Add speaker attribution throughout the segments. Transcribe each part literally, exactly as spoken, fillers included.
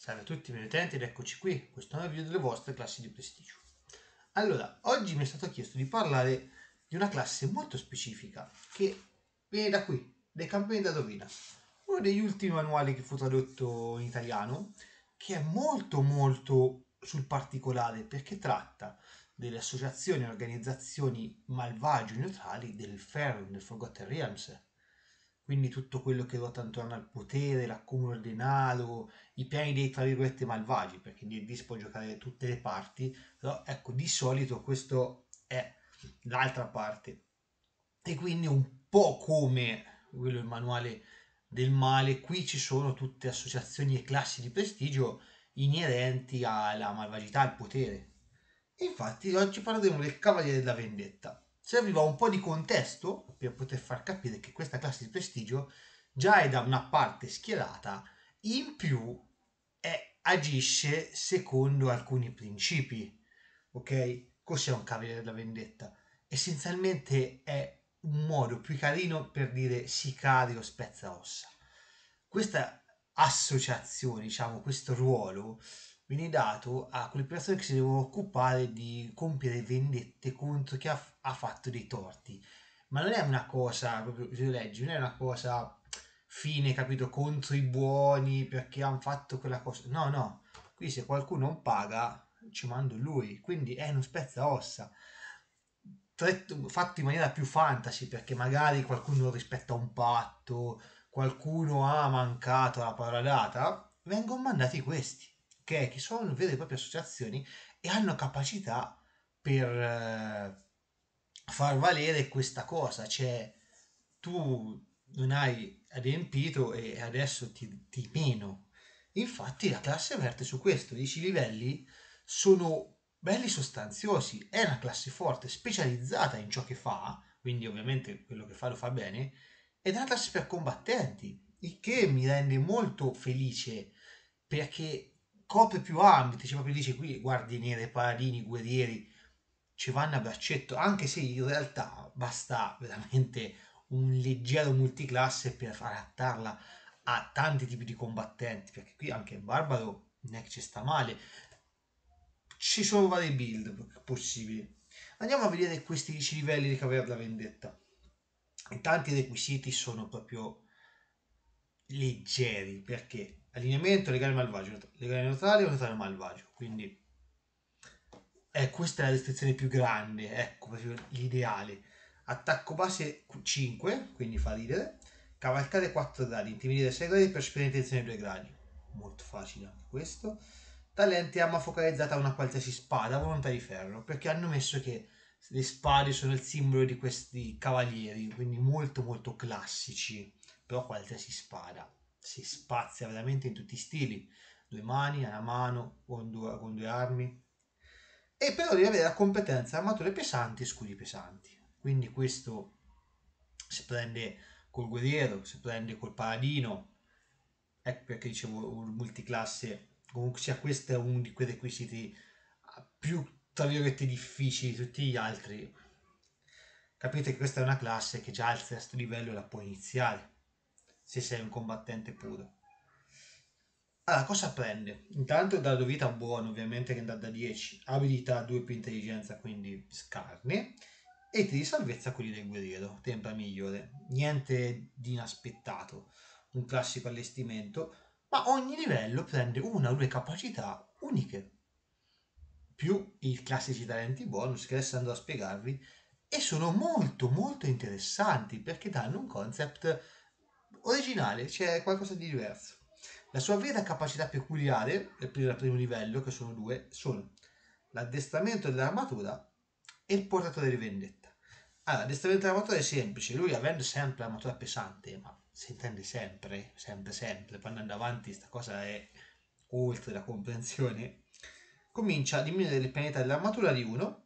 Speaker 1: Salve a tutti, miei utenti, ed eccoci qui, questo nuovo video delle vostre classi di prestigio. Allora, oggi mi è stato chiesto di parlare di una classe molto specifica che viene da qui, dai campioni da rovina, uno degli ultimi manuali che fu tradotto in italiano, che è molto molto sul particolare perché tratta delle associazioni e organizzazioni malvagie o neutrali del Faerun, del Forgotten Realms. Quindi tutto quello che ruota intorno al potere, l'accumulo del denaro, i piani dei tra virgolette malvagi, perché in D and D si può giocare tutte le parti, però ecco, di solito questo è l'altra parte. E quindi un po' come quello il manuale del male, qui ci sono tutte associazioni e classi di prestigio inerenti alla malvagità, al potere. E infatti oggi parleremo del Cavaliere della Vendetta. Serviva un po' di contesto per poter far capire che questa classe di prestigio già è da una parte schierata, in più è, agisce secondo alcuni principi. Ok? Cos'è un Cavaliere della Vendetta? Essenzialmente è un modo più carino per dire sicario spezza ossa. Questa associazione, diciamo, questo ruolo viene dato a quelle persone che si devono occupare di compiere vendette contro chi ha, ha fatto dei torti. Ma non è una cosa, proprio se lo leggi, non è una cosa fine, capito, contro i buoni perché hanno fatto quella cosa. No, no, qui se qualcuno non paga ci mando lui, quindi è uno spezza ossa. Tretto- fatto in maniera più fantasy perché magari qualcuno non rispetta un patto, qualcuno ha mancato alla parola data, vengono mandati questi, che, che sono vere e proprie associazioni e hanno capacità per eh, far valere questa cosa, cioè tu non hai adempiito e adesso ti, ti meno. Infatti la classe verte su questo, dieci livelli sono belli sostanziosi, è una classe forte, specializzata in ciò che fa, quindi ovviamente quello che fa lo fa bene, ed è una classe per combattenti, il che mi rende molto felice perché copre più ambiti, cioè proprio dice qui guardie nere, paladini, guerrieri, ci vanno a braccetto, anche se in realtà basta veramente un leggero multiclasse per adattarla a tanti tipi di combattenti, perché qui anche il barbaro non è che ci sta male, ci sono vari build possibili. Andiamo a vedere questi dieci livelli di Cavaliere della Vendetta. E tanti requisiti sono proprio leggeri, perché allineamento legale malvagio, legale neutrale o neutrale malvagio, quindi eh, questa è la restrizione più grande, ecco, proprio l'ideale. Attacco base cinque, quindi fa ridere. Cavalcare quattro gradi, intimidire sei gradi, percepire intenzione due gradi. Molto facile anche questo. Talenti arma focalizzata a una qualsiasi spada, volontà di ferro, perché hanno messo che le spade sono il simbolo di questi cavalieri, quindi molto molto classici, però qualsiasi spada. Si spazia veramente in tutti i stili, due mani, una mano, con due, con due armi. E però devi avere la competenza armature pesanti e scudi pesanti. Quindi questo si prende col guerriero, si prende col paladino. Ecco perché dicevo un multiclasse. Comunque sia questo è uno di quei requisiti più, tra virgolette, difficili di tutti gli altri. Capite che questa è una classe che già al sesto livello la puoi iniziare, se sei un combattente puro. Allora, cosa prende? Intanto dado vita buono, ovviamente che andrà da dieci, abilità due più intelligenza, quindi scarne, e ti di salvezza quelli del guerriero, tempra migliore. Niente di inaspettato, un classico allestimento, ma ogni livello prende una o due capacità uniche, più i classici talenti bonus che adesso andrò a spiegarvi, e sono molto molto interessanti perché danno un concept originale, c'è qualcosa di diverso. La sua vera capacità peculiare, per il primo livello, che sono due, sono l'addestramento dell'armatura e il portatore di vendetta. Allora, l'addestramento dell'armatura è semplice, lui avendo sempre l'armatura pesante, ma si intende sempre, sempre, sempre, poi andando avanti sta cosa è oltre la comprensione, comincia a diminuire le penalità dell'armatura di uno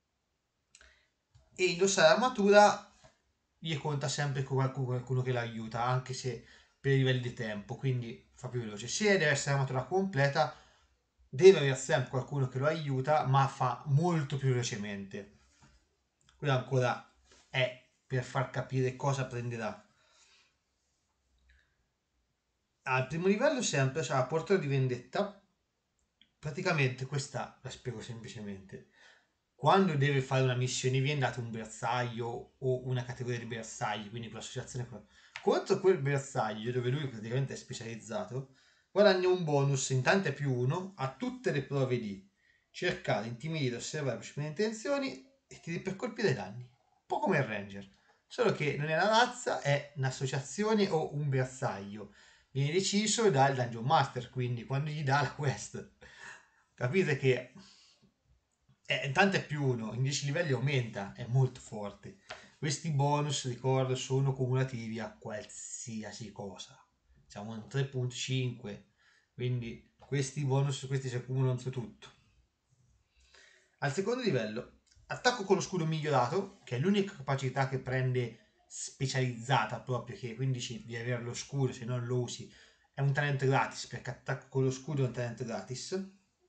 Speaker 1: e indossare l'armatura gli conta sempre con qualcuno, qualcuno che l'aiuta, anche se per i livelli di tempo, quindi fa più veloce. Se deve essere l'armatura completa, deve avere sempre qualcuno che lo aiuta, ma fa molto più velocemente. Quello ancora è per far capire cosa prenderà. Al primo livello sempre c'ha portale di vendetta. Praticamente questa la spiego semplicemente. Quando deve fare una missione viene dato un bersaglio o una categoria di bersagli, quindi quell'associazione con- contro quel bersaglio dove lui praticamente è specializzato, guadagna un bonus in tante più uno a tutte le prove di cercare, intimidire, osservare, percepire intenzioni e tiri per colpire i danni. Un po' come il ranger, solo che non è una razza, è un'associazione o un bersaglio. Viene deciso dal Dungeon Master, quindi quando gli dà la quest. Capite che è, intanto è più uno, in dieci livelli aumenta, è molto forte. Questi bonus, ricordo, sono cumulativi a qualsiasi cosa. Siamo un tre virgola cinque, quindi questi bonus, questi si accumulano su tutto. Al secondo livello, attacco con lo scudo migliorato, che è l'unica capacità che prende specializzata proprio, che quindi devi avere lo scudo, se non lo usi. È un talento gratis, perché attacco con lo scudo è un talento gratis.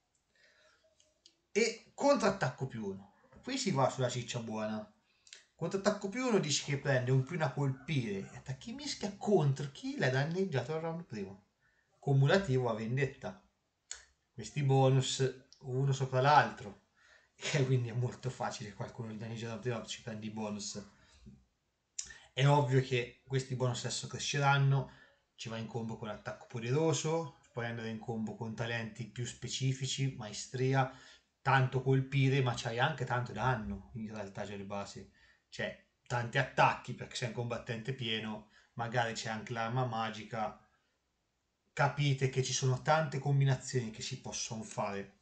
Speaker 1: E contrattacco più uno. Qui si va sulla ciccia buona. Contrattacco più uno dice che prende un più una a colpire e attacchi mischia contro chi l'ha danneggiato al round primo. Cumulativo a vendetta. Questi bonus uno sopra l'altro. E quindi è molto facile qualcuno li danneggia al primo ci prendi i bonus. È ovvio che questi bonus adesso cresceranno. Ci va in combo con l'attacco poderoso. Puoi andare in combo con talenti più specifici, maestria, tanto colpire, ma c'hai anche tanto danno in realtà già le basi. Cioè, tanti attacchi perché sei un combattente pieno, magari c'è anche l'arma magica. Capite che ci sono tante combinazioni che si possono fare.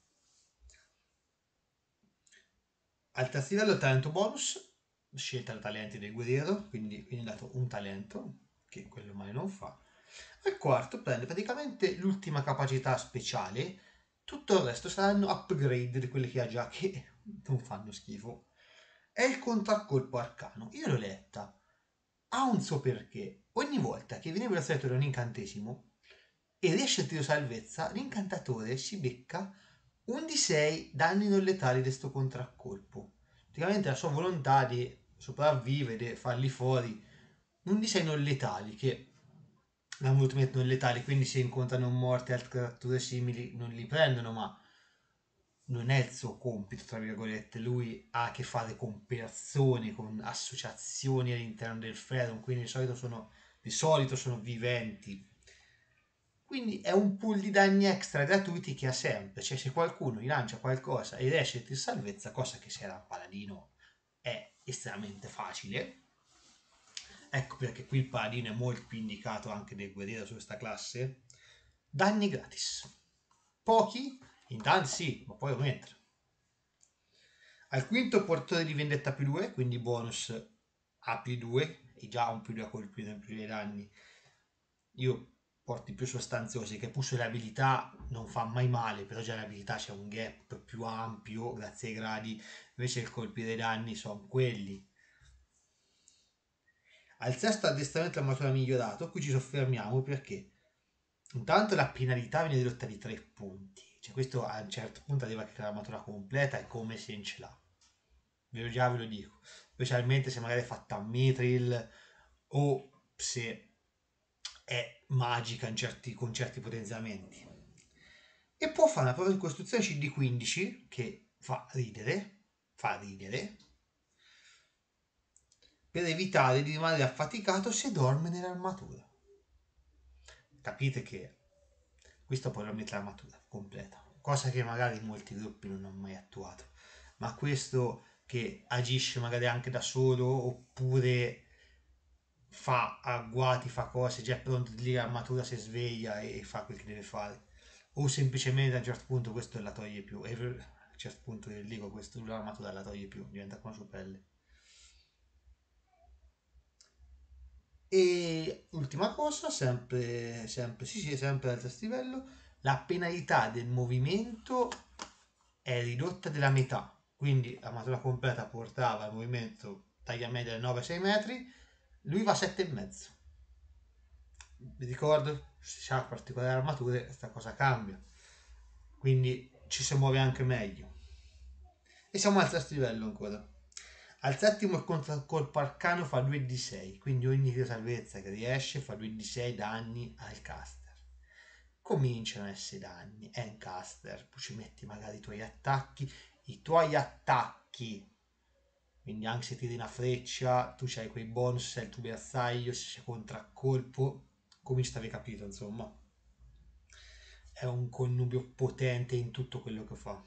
Speaker 1: Al terzo livello talento bonus, scelta dai talenti del guerriero, quindi viene dato un talento, che quello mai non fa. Al quarto prende praticamente l'ultima capacità speciale, tutto il resto saranno upgrade di quelle che ha già, che non fanno schifo. È il contraccolpo arcano. Io l'ho letta. Ha un suo perché. Ogni volta che viene bersagliato da un incantesimo e riesce il tiro salvezza, l'incantatore si becca un di sei danni non letali di sto contraccolpo. Praticamente la sua volontà di sopravvivere, farli fuori, un di sei non letali, che la ultimate non letali, quindi se incontrano morte e altre creature simili non li prendono, ma non è il suo compito, tra virgolette, lui ha a che fare con persone, con associazioni all'interno del Faerun, quindi di solito sono, di solito sono viventi. Quindi è un pool di danni extra gratuiti che ha sempre, cioè se qualcuno gli lancia qualcosa e riesce a tirare salvezza, cosa che se era un paladino è estremamente facile. Ecco perché qui il paladino è molto più indicato anche del guerriero su questa classe. Danni gratis. Pochi, intanto sì, ma poi aumentano. Al quinto portore di vendetta più due, quindi bonus A più due, e già un più due a colpire più dei danni. Io porti più sostanziosi, che pure le abilità non fa mai male, però già le abilità c'è un gap più ampio grazie ai gradi, invece il colpire i danni sono quelli. Al sesto addestramento armatura migliorato, qui ci soffermiamo perché intanto la penalità viene ridotta di tre punti, cioè questo a un certo punto arriva che l'armatura completa è come se non ce l'ha. Ve lo già ve lo dico, specialmente se magari è fatta a Mithril o se è magica in certi, con certi potenziamenti. E può fare una prova di costruzione C D quindici che fa ridere, fa ridere, per evitare di rimanere affaticato se dorme nell'armatura. Capite che questo poi mette l'armatura completa, cosa che magari molti gruppi non hanno mai attuato, ma questo che agisce magari anche da solo oppure fa agguati, fa cose, già è pronto lì l'armatura si sveglia e fa quel che deve fare, o semplicemente a un certo punto questo la toglie più, e a un certo punto del dico questo l'armatura la toglie più, diventa come su pelle. E ultima cosa, sempre, sempre, sì, sì, sempre al terzo livello, la penalità del movimento è ridotta della metà. Quindi la matura completa portava il movimento taglia media da nove a sei metri, lui va a sette e mezzo. Vi ricordo, se si ha particolari armature, questa cosa cambia. Quindi ci si muove anche meglio. E siamo al terzo livello ancora. Al settimo il contraccolpo arcano fa due di sei, quindi ogni tiro salvezza che riesce fa due di sei danni al caster. cominciano a essere danni. Encaster, poi ci metti magari i tuoi attacchi, i tuoi attacchi. Quindi anche se tiri una freccia, tu c'hai quei bonus, sei il tuo bersaglio, se c'è contraccolpo, come ci avevi capito, insomma. È un connubio potente in tutto quello che fa.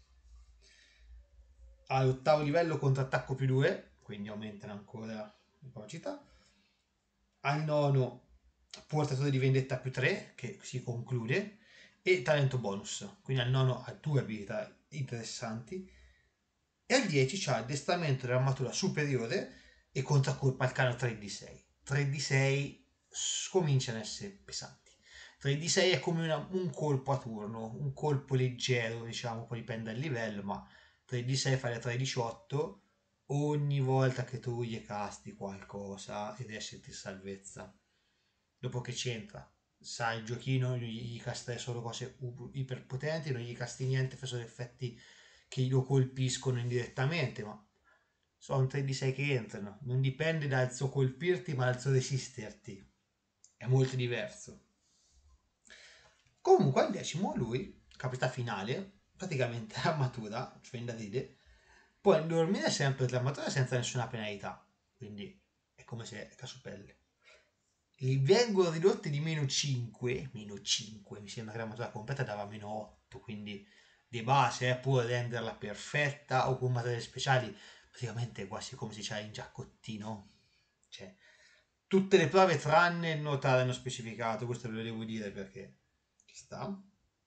Speaker 1: All'ottavo livello contrattacco più due, quindi aumentano ancora la capacità. Al nono portatore di vendetta più tre, che si conclude, e talento bonus, quindi al nono ha due abilità interessanti. E al dieci c'ha addestramento dell'armatura superiore e contraccolpa al cano tre di sei. tre di sei cominciano a essere pesanti. tre di sei è come una, un colpo a turno, un colpo leggero, diciamo, poi dipende dal livello, ma tre di sei fa le tre di diciotto ogni volta che tu gli casti qualcosa ed esserti salvezza. Dopo che c'entra, sai il giochino, gli castai solo cose iperpotenti, non gli casti niente, fa solo effetti che lo colpiscono indirettamente, ma sono tre di sei che entrano, non dipende dal suo colpirti ma dal suo resisterti, è molto diverso. Comunque al decimo lui, capacità finale, praticamente armatura, cioè da ride, può dormire sempre l'armatura senza nessuna penalità, quindi è come se è casupelle. Gli vengono ridotti di meno cinque, meno cinque, mi sembra che l'armatura completa dava meno otto, quindi di base eh, può renderla perfetta o con materiali speciali, praticamente è quasi come se c'è in giaccottino, cioè tutte le prove tranne il nuotare hanno specificato, questo ve lo devo dire perché ci sta.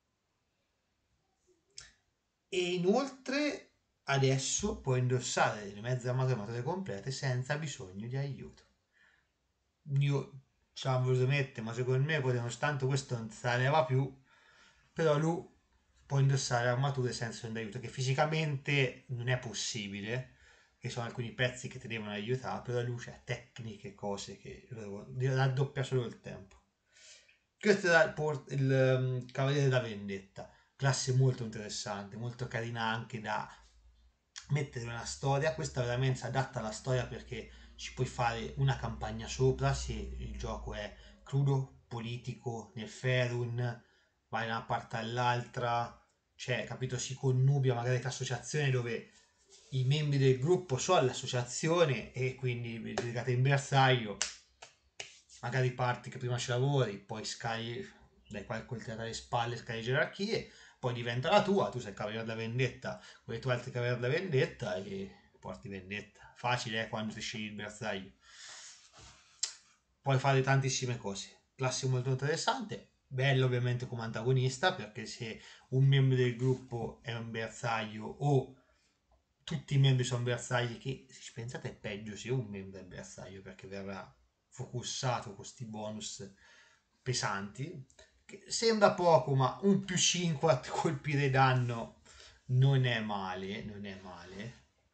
Speaker 1: E inoltre adesso può indossare le mezze armature complete senza bisogno di aiuto. Io ci avevo voluto mettere, ma secondo me poi nonostante questo non se ne va più, però lui può indossare armature senza bisogno di aiuto, che fisicamente non è possibile, che sono alcuni pezzi che ti devono aiutare, però lui c'ha tecniche, cose che raddoppia solo il tempo. Questo è il, il um, Cavaliere della Vendetta, classe molto interessante, molto carina anche da mettere una storia. Questa veramente si adatta alla storia perché ci puoi fare una campagna sopra se il gioco è crudo, politico, nel Faerun, vai da una parte all'altra, cioè, capito, si connubia magari l'associazione dove i membri del gruppo sono l'associazione e quindi vi dedicate in bersaglio, magari parti che prima ci lavori, poi scali, dai qualche coltellata alle spalle, scali gerarchie, poi diventa la tua, tu sei il cavaliere della vendetta, con i tuoi altri cavalieri della vendetta e porti vendetta. Facile eh, quando ti scegli il bersaglio. Puoi fare tantissime cose. Classe molto interessante, bello ovviamente come antagonista, perché se un membro del gruppo è un bersaglio o tutti i membri sono bersagli, che se ci pensate è peggio se un membro è bersaglio perché verrà focussato con questi bonus pesanti, che sembra poco ma un più cinque a colpire danno non è male, non è male.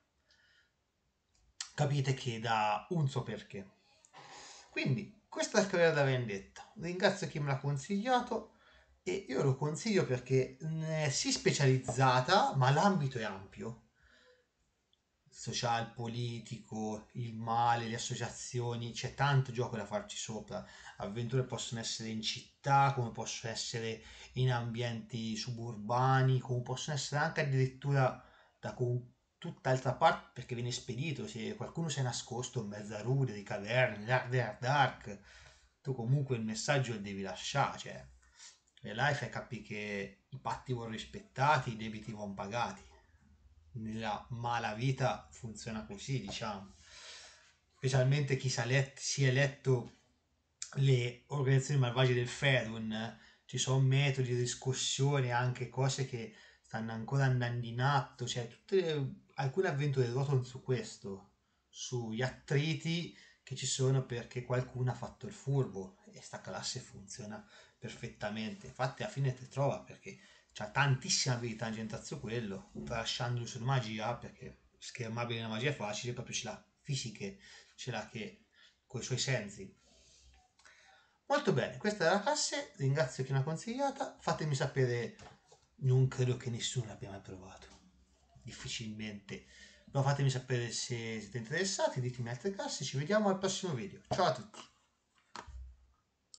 Speaker 1: Capite che dà un suo perché. Quindi questa è la Cavaliere della Vendetta, ringrazio chi me l'ha consigliato e io lo consiglio perché è sì specializzata ma l'ambito è ampio, social, politico, il male, le associazioni, c'è tanto gioco da farci sopra. Avventure possono essere in città, come possono essere in ambienti suburbani, come possono essere anche addirittura da con tutt'altra parte perché viene spedito. Se qualcuno si è nascosto in mezzo a rude, di caverne, dark, dark, dark, tu comunque il messaggio lo devi lasciare. Cioè, le life è capire che i patti vanno rispettati, i debiti vanno pagati. Nella malavita funziona così, diciamo. Specialmente chi si è letto, si è letto le organizzazioni malvagie del Faerun, ci sono metodi di discussione, anche cose che stanno ancora andando in atto, cioè tutte le, alcune avventure ruotano su questo, sugli attriti che ci sono perché qualcuno ha fatto il furbo e sta classe funziona perfettamente. Infatti alla fine ti trova perché c'ha tantissima abilità in su quello, tralasciando su magia perché schermabile la magia è facile, proprio ce l'ha fisiche, ce l'ha che con i suoi sensi. Molto bene, questa è la classe, ringrazio chi l'ha consigliata, fatemi sapere, non credo che nessuno l'abbia mai provato, difficilmente, però fatemi sapere se siete interessati, ditemi altre classi, ci vediamo al prossimo video, ciao a tutti!